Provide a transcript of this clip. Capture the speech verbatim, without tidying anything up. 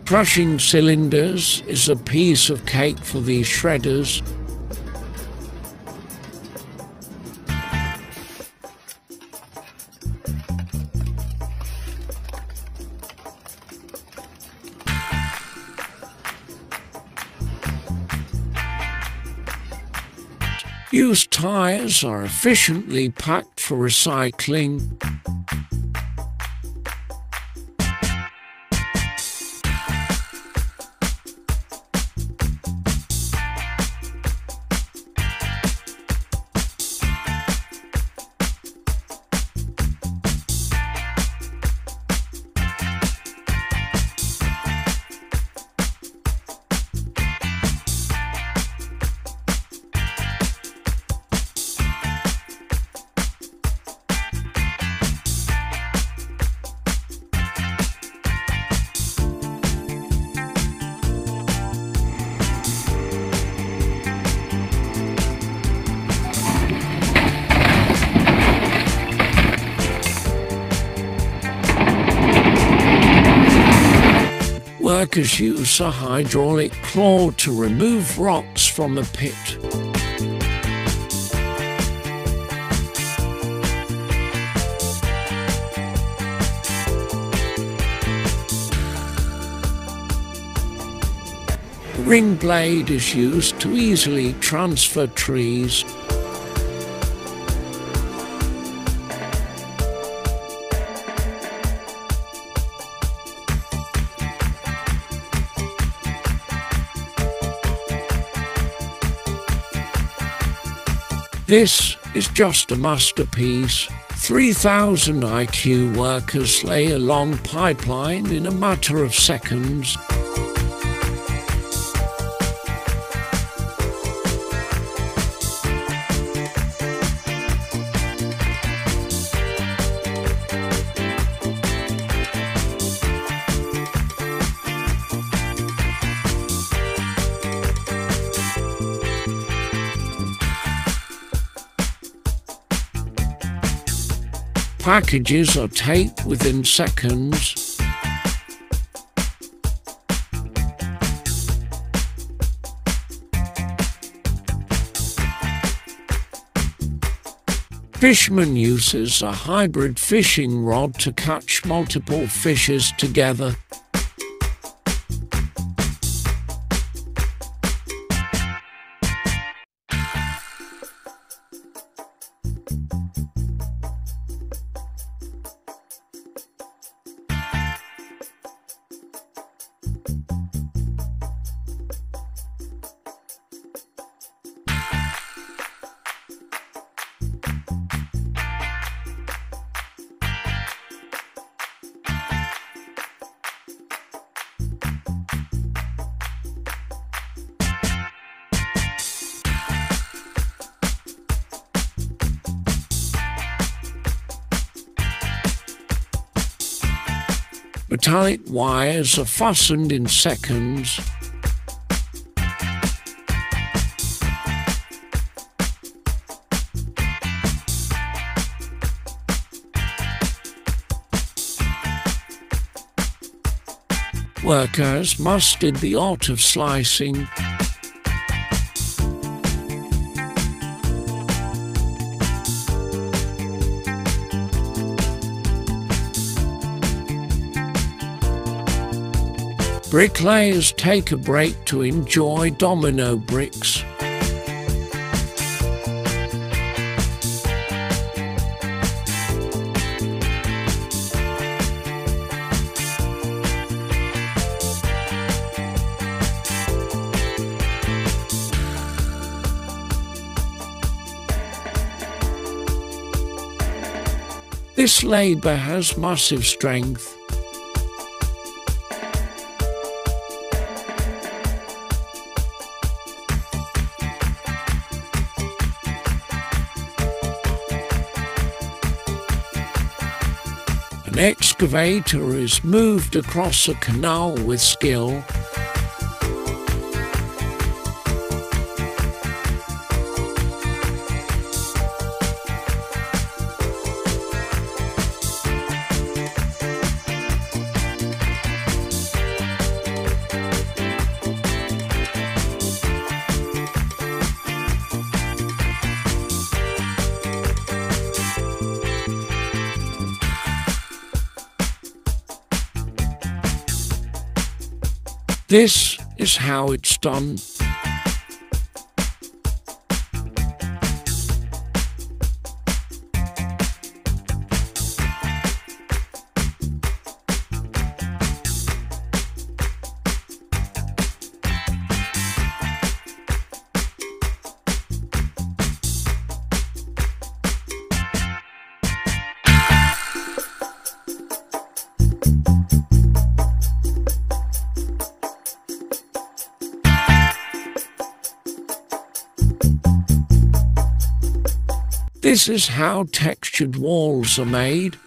Crushing cylinders is a piece of cake for these shredders. Used tires are efficiently packed for recycling. Workers use a hydraulic claw to remove rocks from a pit. A ring blade is used to easily transfer trees. This is just a masterpiece. three thousand I Q workers lay a long pipeline in a matter of seconds. Packages are taped within seconds. Fisherman uses a hybrid fishing rod to catch multiple fishes together. Metallic wires are fastened in seconds. Workers mastered the art of slicing. Bricklayers take a break to enjoy domino bricks. This labour has massive strength. An excavator is moved across a canal with skill. This is how it's done. This is how textured walls are made.